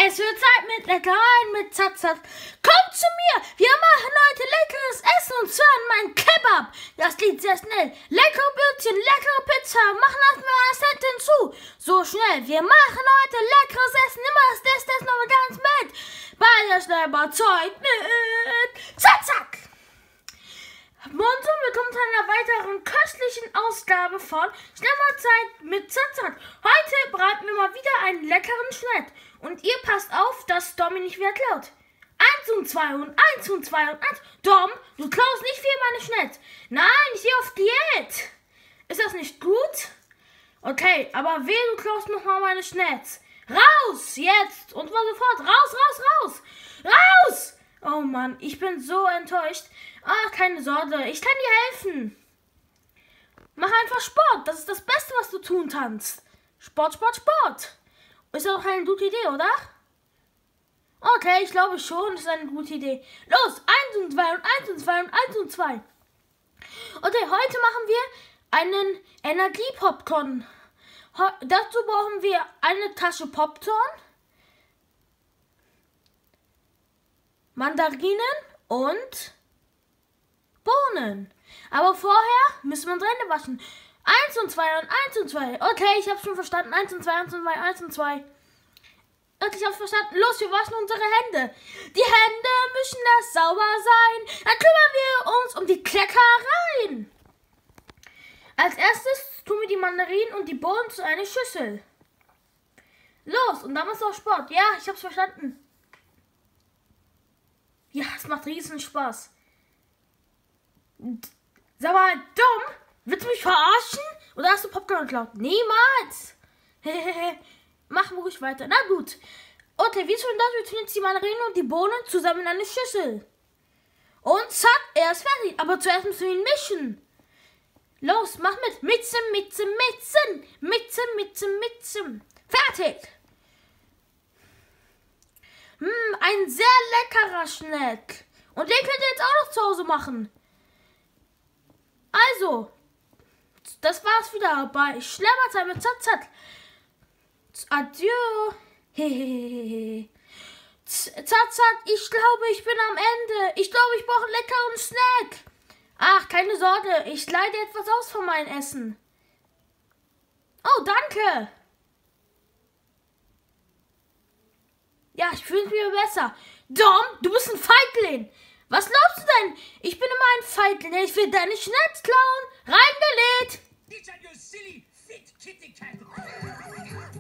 Es wird Zeit mit Leckereien mit Zatzat. Kommt zu mir! Wir machen heute leckeres Essen und zwar mein Kebab. Das geht sehr schnell. Leckere Brötchen, leckere Pizza. Machen erstmal das Set hinzu. So schnell. Wir machen heute leckeres Essen. Immer das noch ganz mit. Beide schnell überzeugt mit Zatzak. Monzo willkommen zu einer weiteren köstlichen Ausgabe von Schnellmahlzeit mit Zatzat. Heute bereiten wir mal wieder einen leckeren Schnitt. Und ihr passt auf, dass Domi nicht wieder klaut. 1 und 2 und 1 und 2 und 1. Dom, du klaust nicht viel meine Schnitt. Nein, ich gehe auf Diät. Ist das nicht gut? Okay, aber wehe, du klaust nochmal meine Schnitz. Raus, jetzt. Und zwar sofort. Raus, raus, raus. Raus! Oh Mann, ich bin so enttäuscht. Ach, keine Sorge, ich kann dir helfen. Mach einfach Sport, das ist das Beste, was du tun kannst. Sport, Sport, Sport. Ist doch eine gute Idee, oder? Okay, ich glaube schon, das ist eine gute Idee. Los, 1 und 2 und 1 und 2 und 1 und 2. Okay, heute machen wir einen Energiepopcorn. Dazu brauchen wir eine Tasche Popcorn, Mandarinen und Bohnen. Aber vorher müssen wir unsere Hände waschen. 1 und 2 und 1 und 2. Okay, ich habe schon verstanden. 1 und 2, 1 und 2, 1 und 2. Okay, ich habe verstanden. Los, wir waschen unsere Hände. Die Hände müssen das sauber sein. Dann kümmern wir uns um die Kleckereien. Als erstes tun wir die Mandarinen und die Bohnen zu einer Schüssel. Los, und dann ist auch Sport. Ja, ich habe es verstanden. Ja, es macht riesen Spaß. Sag mal, dumm, willst du mich verarschen? Oder hast du Popcorn geklaut? Niemals! Machen wir ruhig weiter. Na gut. Okay, wie schon das, wir tun jetzt die Mandarinen und die Bohnen zusammen in eine Schüssel. Und zack, er ist fertig. Aber zuerst müssen wir ihn mischen. Los, mach mit. Mixen, mixen, mixen. Mixen, mixen, mixen. Fertig. Ein sehr leckerer Schneck. Und den könnt ihr jetzt auch noch zu Hause machen. Also, das war's wieder bei Schnellmahlzeit mit Zatzat. Adieu. Hehehehe. Zatzat, ich glaube, ich bin am Ende. Ich glaube, ich brauche einen leckeren Snack. Ach, keine Sorge, ich leih dir etwas aus von meinem Essen. Oh, danke. Ja, ich fühle mich besser. Dom, du bist ein Feigling. Was glaubst du denn? Ich bin immer ein Feigling. Ich will deine Schnitz klauen. Reingelegt.